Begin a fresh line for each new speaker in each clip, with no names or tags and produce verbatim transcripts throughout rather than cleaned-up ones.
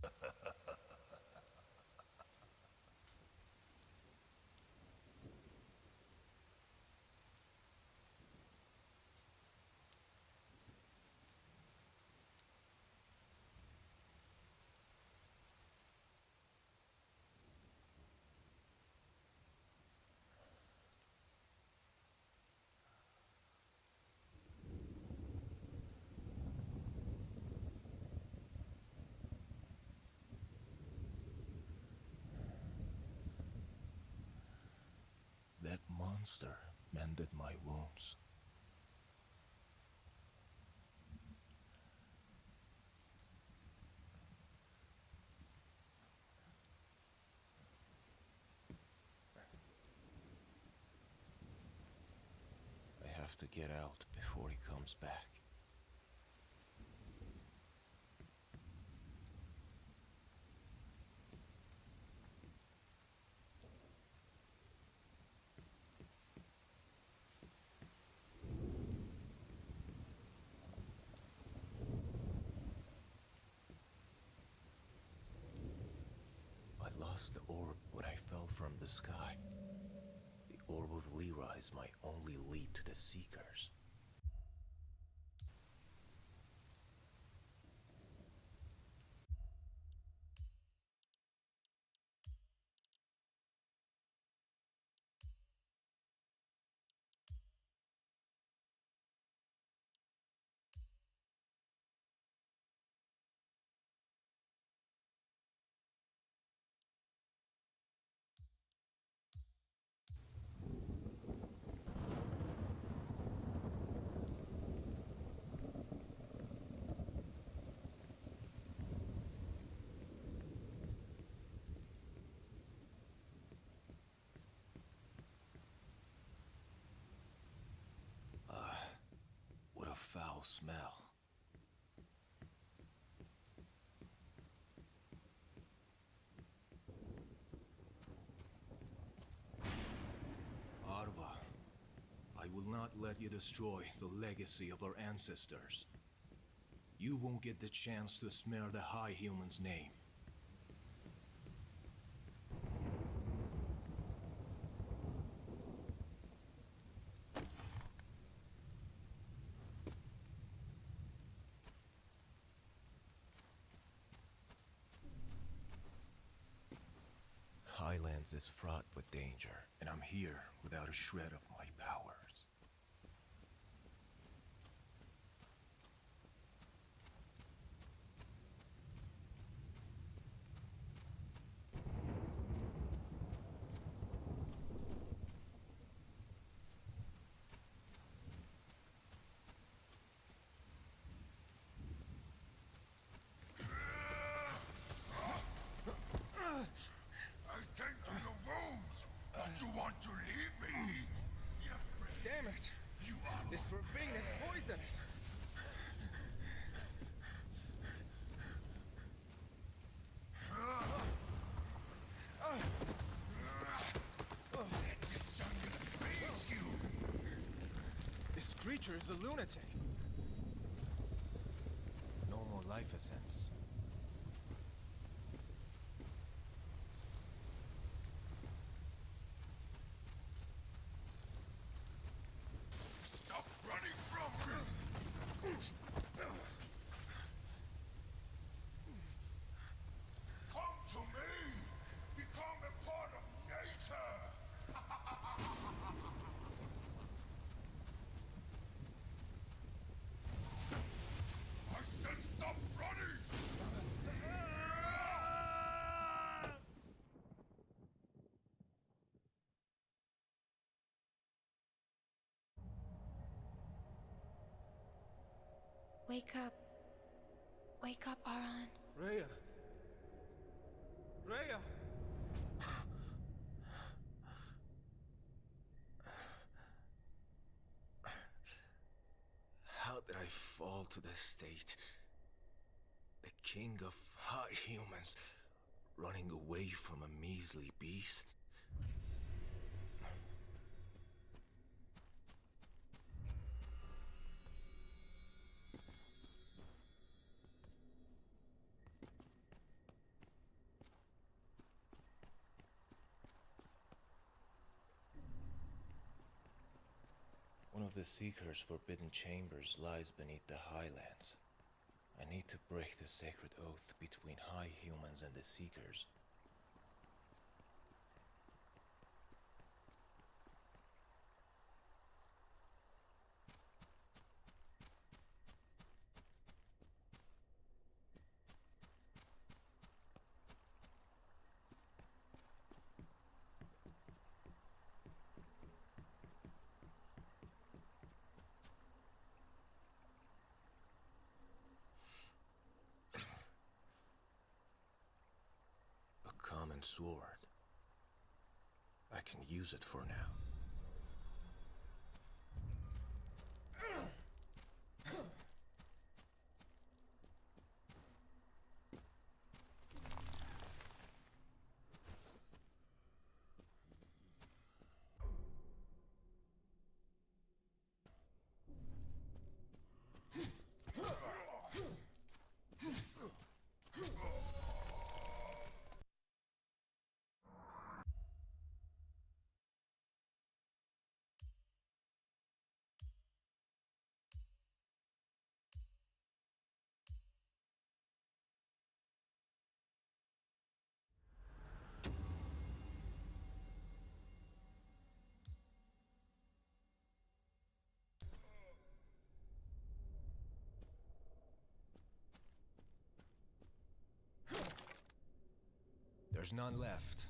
That monster mended my wounds. I have to get out before he comes back. I lost the orb when I fell from the sky. The orb of Lyra is my only lead to the Seekers. What a foul smell. Arva, I will not let you destroy the legacy of our ancestors. You won't get the chance to smear the High Human's name. Highlands is fraught with danger, and I'm here without a shred of my powers.
Attend to your wounds! Don't you want to leave me?
Damn it!
You are
This ravine is poisonous!
Let this jungle face you!
This creature is a lunatic!
No more life essence.
Stop running from me! Come to me! Become a part of nature! I said stop running!
Wake up. Wake up, Aran.
Rhea! Rhea!
How did I fall to this state? The king of high humans, running away from a measly beast? of the Seeker's forbidden chambers lies beneath the Highlands. I need to break the sacred oath between High Humans and the Seekers. Sword. I can use it for now. There's none left.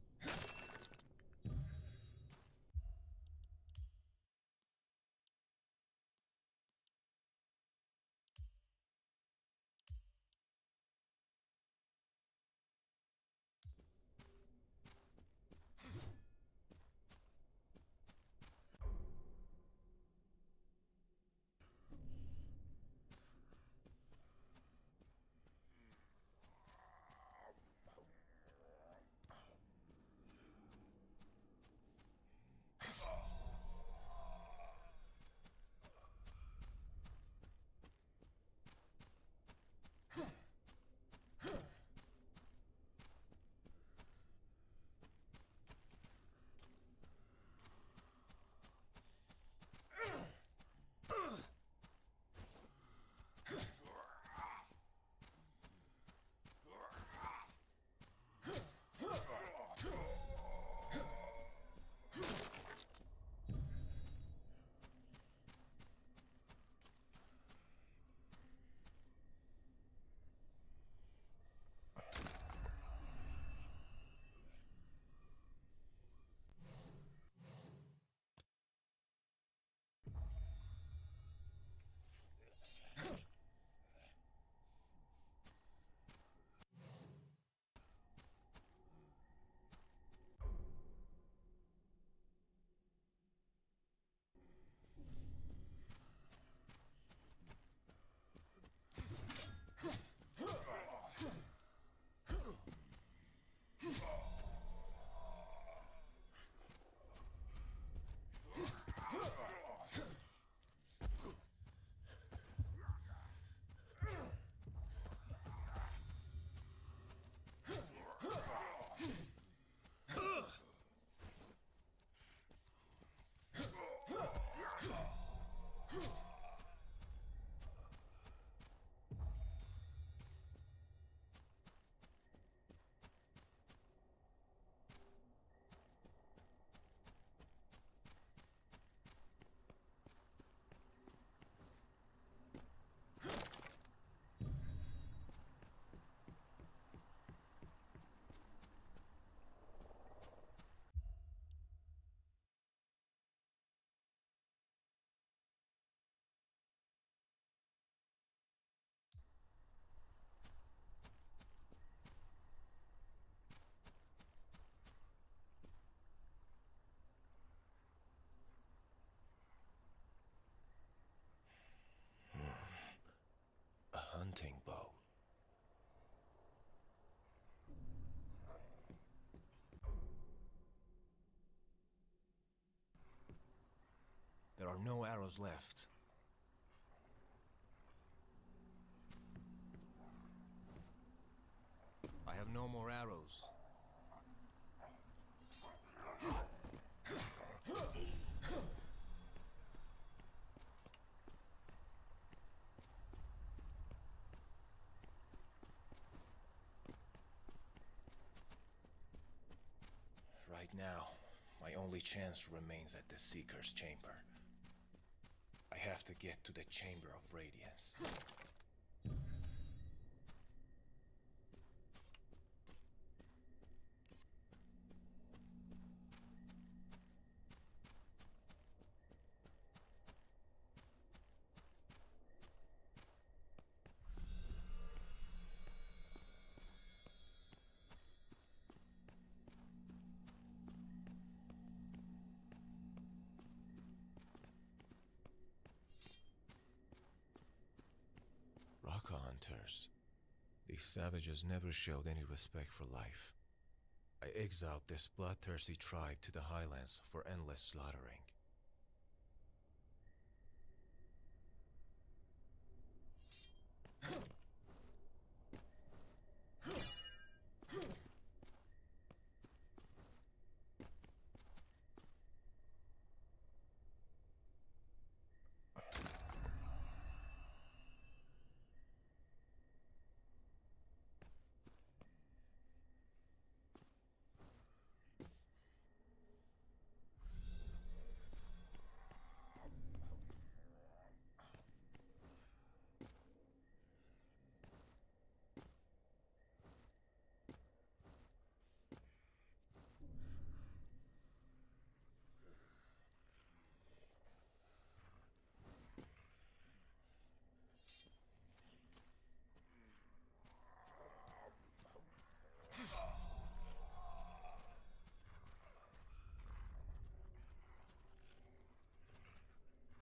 Hunting bow. There are no arrows left. I have no more arrows. now, my only chance remains at the Seeker's Chamber. I have to get to the Chamber of Radiance. Raka hunters. These savages never showed any respect for life. I exiled this bloodthirsty tribe to the highlands for endless slaughtering.